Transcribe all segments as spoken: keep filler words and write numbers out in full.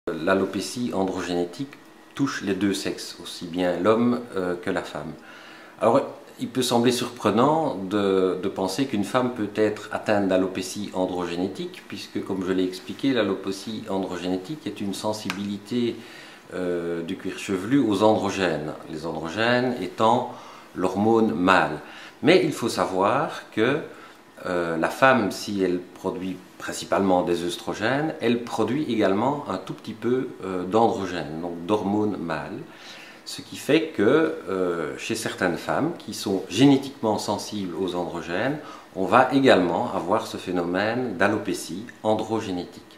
L'alopécie androgénétique touche les deux sexes, aussi bien l'homme euh, que la femme. Alors, il peut sembler surprenant de, de penser qu'une femme peut être atteinte d'alopécie androgénétique, puisque, comme je l'ai expliqué, l'alopécie androgénétique est une sensibilité euh, du cuir chevelu aux androgènes, les androgènes étant l'hormone mâle. Mais il faut savoir que Euh, la femme, si elle produit principalement des œstrogènes, elle produit également un tout petit peu euh, d'androgènes, donc d'hormones mâles, ce qui fait que euh, chez certaines femmes qui sont génétiquement sensibles aux androgènes, on va également avoir ce phénomène d'alopécie androgénétique.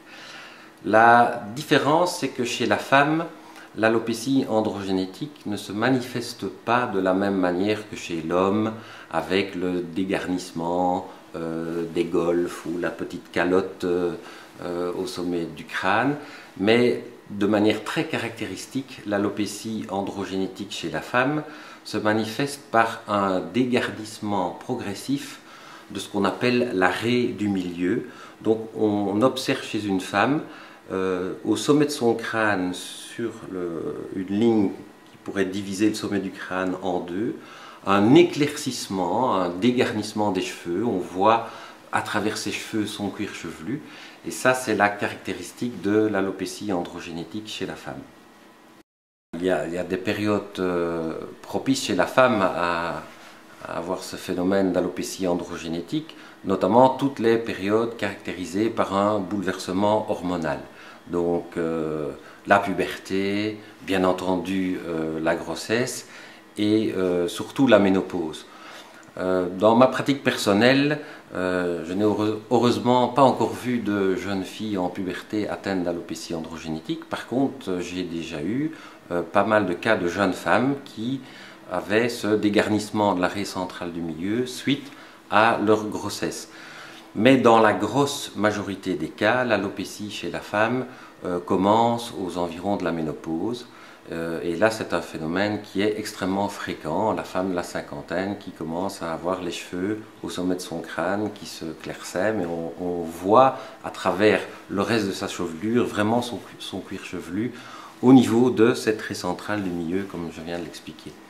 La différence, c'est que chez la femme, l'alopécie androgénétique ne se manifeste pas de la même manière que chez l'homme, avec le dégarnissement euh, des golfes ou la petite calotte euh, euh, au sommet du crâne, mais de manière très caractéristique, l'alopécie androgénétique chez la femme se manifeste par un dégarnissement progressif de ce qu'on appelle la raie du milieu. Donc on observe chez une femme, euh, au sommet de son crâne, sur le, une ligne qui pourrait diviser le sommet du crâne en deux, un éclaircissement, un dégarnissement des cheveux. On voit à travers ses cheveux son cuir chevelu, et ça c'est la caractéristique de l'alopécie androgénétique chez la femme. Il y a, il y a des périodes euh, propices chez la femme à, à avoir ce phénomène d'alopécie androgénétique, notamment toutes les périodes caractérisées par un bouleversement hormonal. Donc euh, la puberté, bien entendu euh, la grossesse et euh, surtout la ménopause. Euh, dans ma pratique personnelle, euh, je n'ai heureusement pas encore vu de jeunes filles en puberté atteintes d'alopécie androgénétique. Par contre, j'ai déjà eu euh, pas mal de cas de jeunes femmes qui avaient ce dégarnissement de la raie centrale du milieu suite à leur grossesse. Mais dans la grosse majorité des cas, l'alopécie chez la femme euh, commence aux environs de la ménopause. Euh, et là, c'est un phénomène qui est extrêmement fréquent. La femme de la cinquantaine qui commence à avoir les cheveux au sommet de son crâne qui se clairsèment, mais on, on voit à travers le reste de sa chevelure vraiment son, son cuir chevelu au niveau de cette raie centrale du milieu, comme je viens de l'expliquer.